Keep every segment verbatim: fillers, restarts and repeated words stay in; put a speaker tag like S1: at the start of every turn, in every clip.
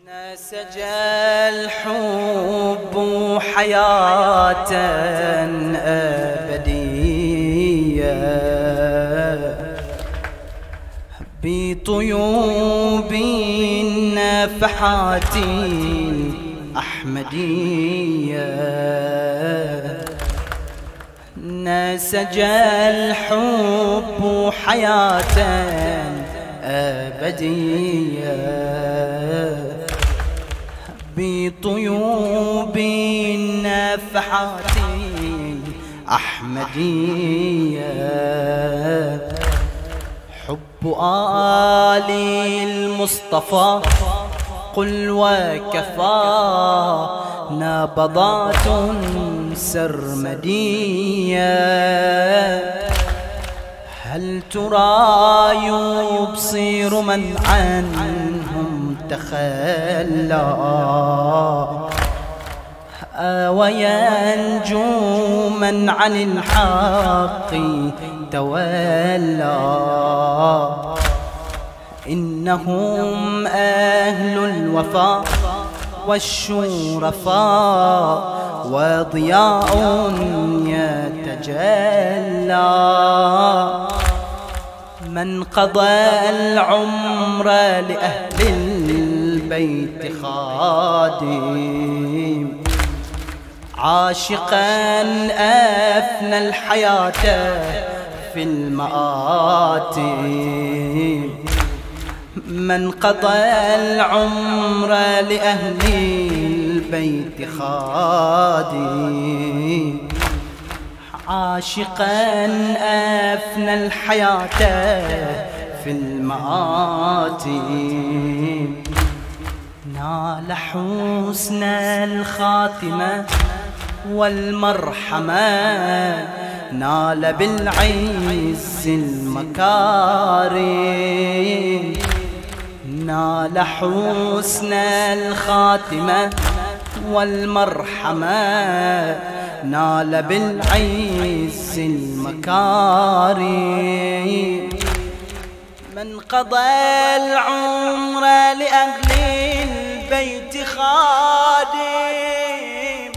S1: نسج الحب حياة أبدية بطيوب النفحات الأحمدية. نسج الحب حياة أبدية بطيوب النفحات الأحمدية. حب آل المصطفى قل وكفى نبضات سرمدية. هل ترى يبصر من عنهم تخلى وينجو من عن الحق تولى. إنهم أهل الوفاء والشرفاء وضياء يتجلى. من قضى العمر لأهل البيت خادم عاشقا أفنى الحياة في المآتم. من قضى العمر لأهل البيت خادم عاشقا أفنى الحياة في المآتم. نال حسن الخاتمة والمرحمة نال بالعز المكارم. نال حسن الخاتمة والمرحمة نال بالعز المكارم. من قضى العمر لأهل البيت خادم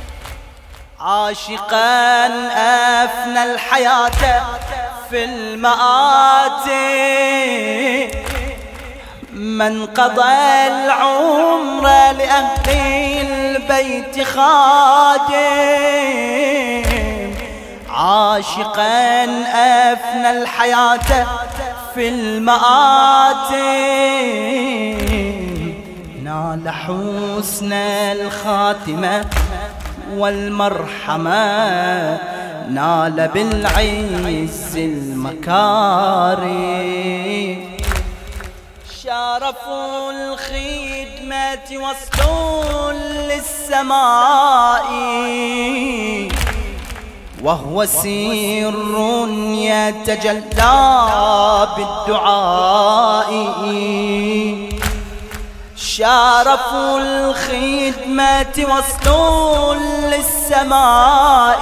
S1: عاشقا أفنى الحياة في المآتم. من قضى العمر لأهل البيت خادم عاشقا أفنى الحياة في المآتم. نال حسن الخاتمة والمرحمة نال بالعز المكارم. شرف الخدمة وصل للسماء وهو سر يتجلى بالدعاء. شرف الخدمة وصل للسماء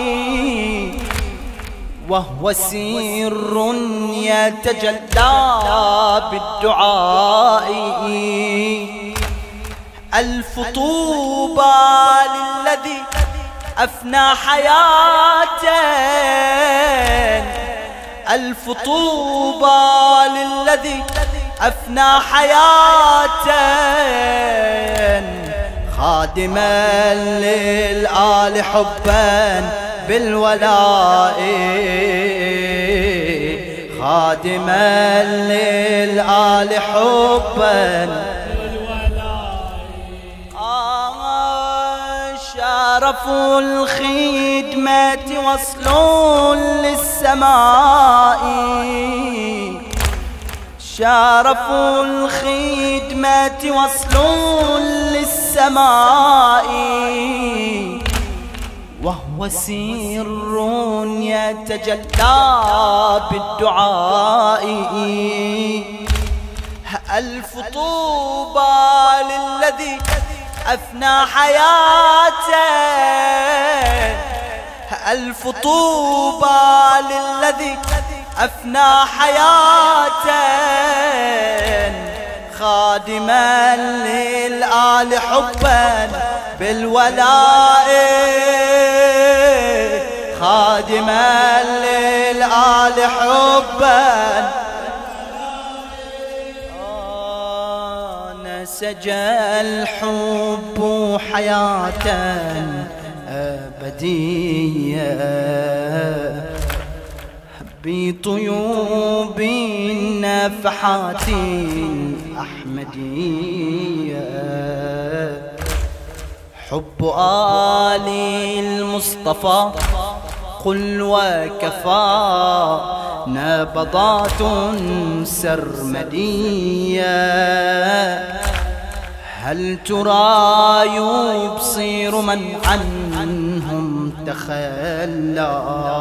S1: وهو سر يتجلى بالدعاء. ألف طوبى للذي أفنى حياة. ألف طوبى للذي أفنى حياة خادما للآل حبا بالولاء. خادما للآل حبا بالولاء. آه شرف الخدمة وصل للسماء. شرف الخدمة وصل للسماء وهو سر يتجلى بالدعاء. ألف طوبى للذي أفنى حياة. ألف طوبى للذي أفنى حياة خادما للآل حبا بالولاء خادما للآل حبا نسج الحب حياة أبدية بطيوب النفحات الأحمدية حب آل المصطفى قل وكفى نبضات سرمدية هل ترى يبصر من عنهم تخلى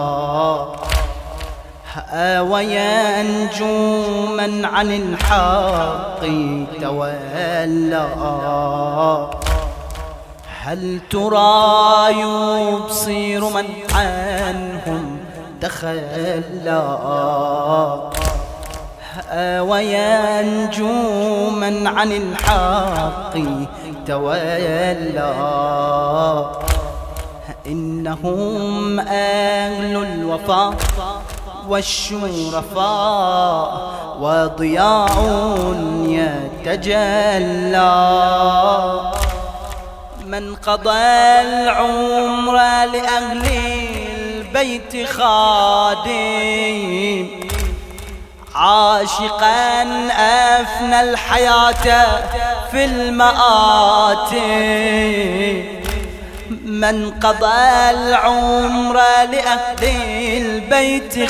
S1: وينجو من عن الحق تولى هل ترى يبصر من عنهم تخلى وينجو من عن الحق تولى إنهم أهل الوفاء والشرفاء وضياء يتجلى من قضى العمر لأهل البيت خادم عاشقا أفنى الحياة في المآتم من قضى العمر لأهل البيت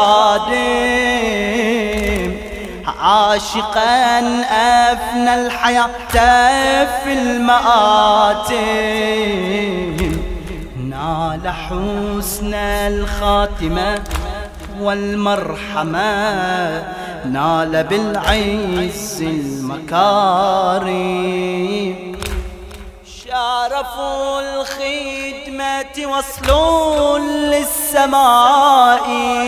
S1: خادم عاشقا أفنى الحياة في المآتم نال حسن الخاتمة والمرحمة نال بالعز المكارم شرفوا الخدمة وصلوا للسماء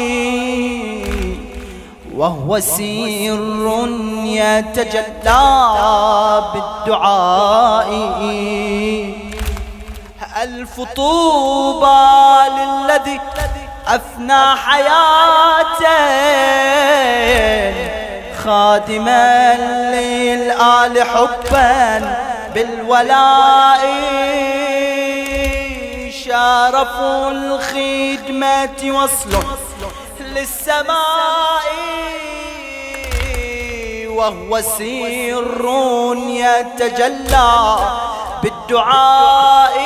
S1: وهو سر يتجلى بالدعاء ألف طوبى للذي أفنى حياته خادما للآل حبا بالولاء شرف الخدمة وصل للسماء وهو سر يتجلى بالدعاء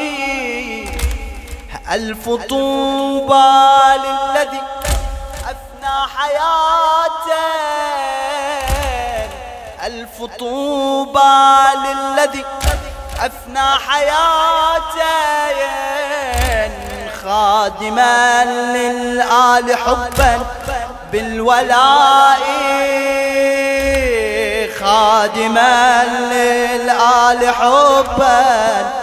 S1: ألف طوبى للذي أفنى حياته ألف طوبى للذي أفنى حياته خادما للآل حبا بالولاء خادما للآل حبا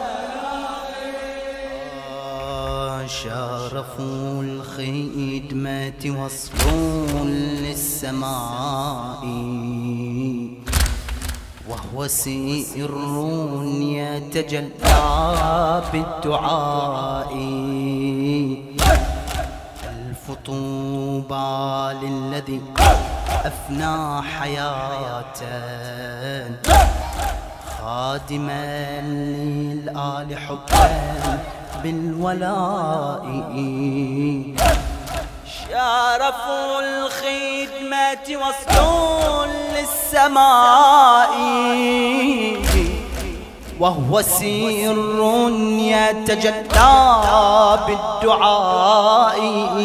S1: شرفوا الخدمة وصلوا للسماء وهو سر يتجلى بالدعاء ألف طوبى للذي أفنى حياة خادما للآل حبا بالولاء شرف الخدمة وصلوا للسماء وهو سر يتجلى بالدعاء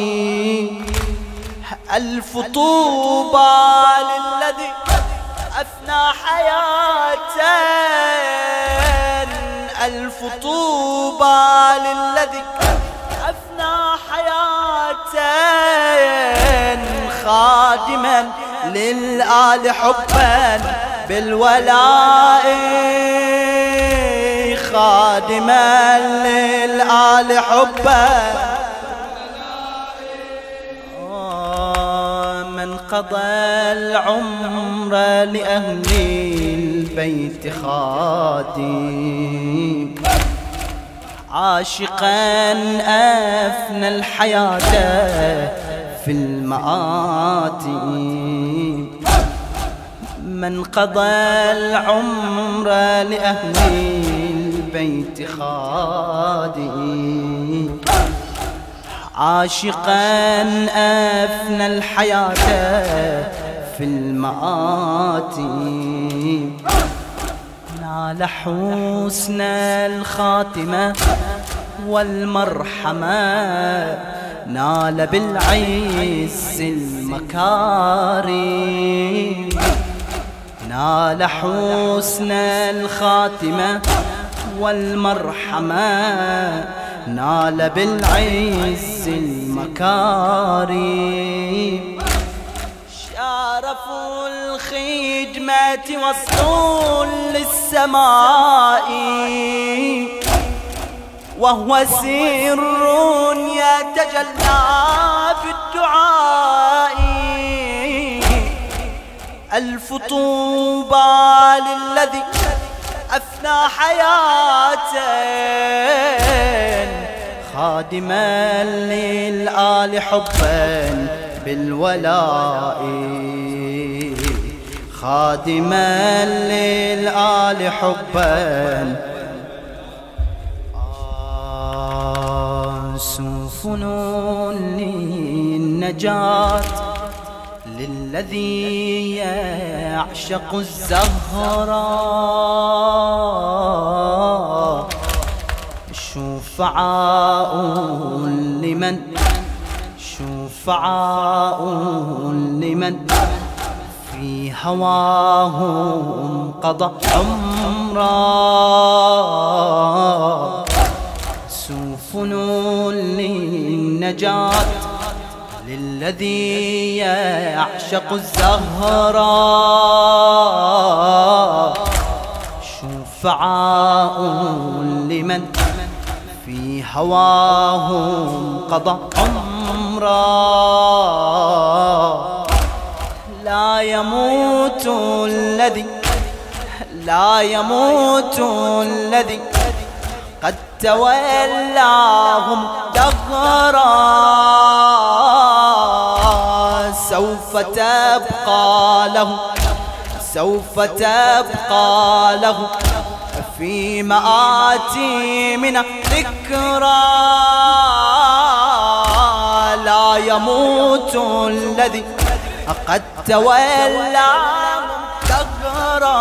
S1: ألف طوبى للذي أفنى حياة ألف طوبى للذي أفنى حياة خادما للآل حبا بالولاء خادما للآل حبا من قضى العمر لأهل البيت خادم، عاشقا أفنى الحياة في المآتم. من قضى العمر لأهل البيت خادم، عاشقا أفنى الحياة في المآتم. نال حسن الخاتمة والمرحمة، نال بالعز المكارم. نال حسن الخاتمة والمرحمة، نال بالعز المكارم. شارفوا الخدمة وصلوا للسماء، وهو سر يتجلى بالدعاء. ألف طوبى للذي أفنى حياته، خادما للآل حبا بالولاء. خادما للآل حبا. سفن للنجاة للذي يعشق الزهراء، شفعاء لمن شفعاء لمن في هواهم قضى عمرا. سفن للنجاة للذي يعشق الزهراء، شفعاء لمن في هواهم قضى عمرا. لا يموت الذي لا يموت الذي قد تولاهم دهرا، سوف تبقى له سوف تبقى له في مآتمنا ذكرى. لا يموت الذي قد تولاهم دهرا،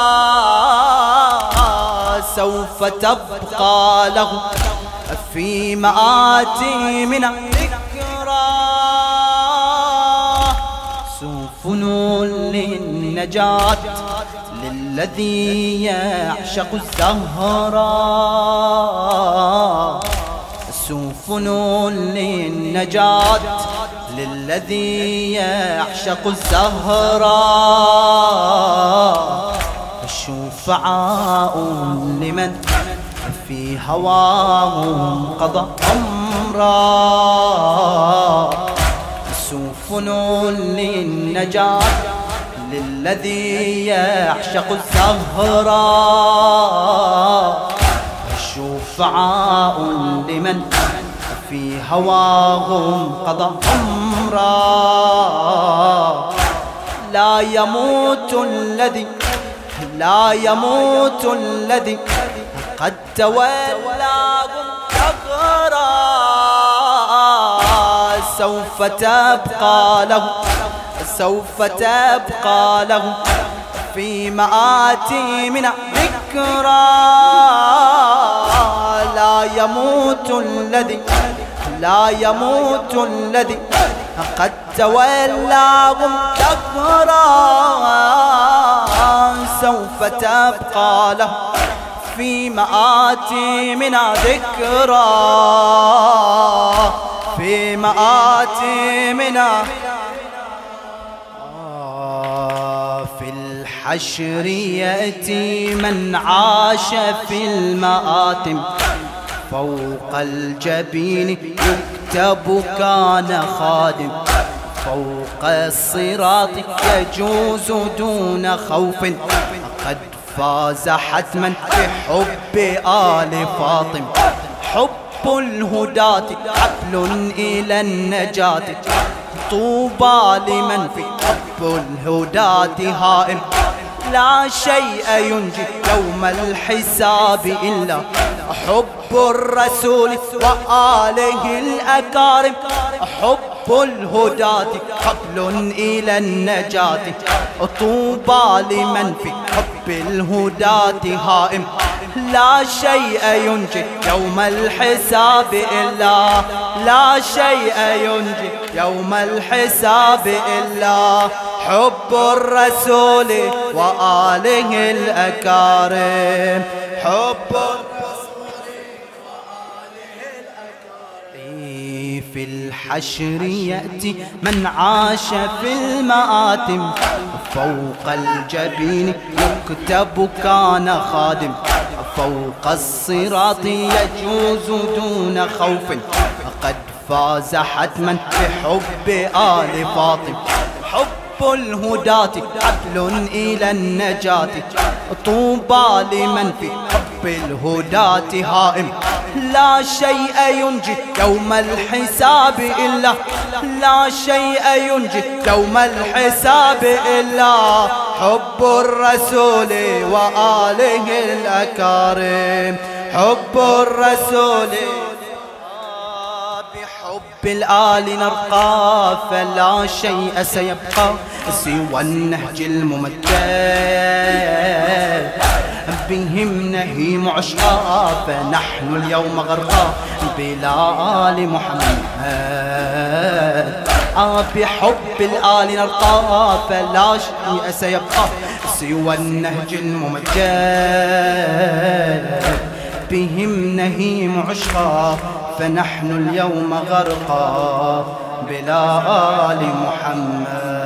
S1: سوف تبقى له في مآتمنا ذكرى. سفن للنجاة للذي يعشق الزهراء، سفن للنجاة للذي يعشق الزهراء، شفعاء لمن في هواهم قضى عمرا. سفن للنجاة للذي يعشق الزهراء، شفعاء لمن في هواهم قضى عمرا. لا يموت الذي لا يموت الذي قد تولاهم دهرا، سوف تبقى له سوف تبقى له في مآتمنا ذكرى. لا يموت الذي لا يموت الذي قد تولاهم دهرا، سوف تبقى له في مآتمنا ذكرى. في مآتمنا في الحشر يأتي من عاش في المآتم، فوق الجبين يكتب كان خادم. فوق الصراط يجوز دون خوف قد فاز حتما بحب آل فاطم حب الهداة حبل إلى النجاة طوبى لمن في حب الهداة هائم لا شيء ينجي يوم الحساب إلا حب الرسول وآله الأكارم حب الهداة حبل إلى النجاة طوبى لمن في حب الهداة هائم لا شيء ينجي يوم الحساب إلا لا شيء ينجي يوم الحساب إلا حب الرسول وآله الأكارم حب في الحشر يأتي من عاش في المآتم فوق الجبين يكتب كان خادم فوق الصراط يجوز دون خوف قد فاز حتما بحب آل فاطم حب الهداة حبل إلى النجاة طوبى لمن في حب الهداة هائم لا شيء ينجي يوم الحساب إلا لا شيء ينجي يوم الحساب إلا حب الرسول وآله الأكارم حب الرسول بحب الآل نرقى فلا شيء سيبقى سوى النهج الممجد بهم نهيم عشقا فنحن اليوم غرقا بلا آل محمد بحب الآل نرقى فلا شيء سيبقى سوى النهج الممجد بهم نهيم عشقا فنحن اليوم غرقا بلا آل محمد.